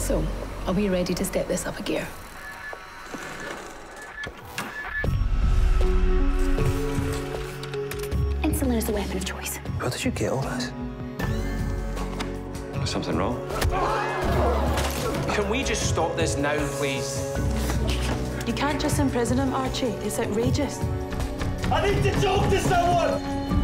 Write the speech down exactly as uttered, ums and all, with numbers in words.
So, are we ready to step this up a gear? Insulin is the weapon of choice. Where did you get all this? Is something wrong? Can we just stop this now, please? You can't just imprison him, Archie. It's outrageous. I need to talk to someone!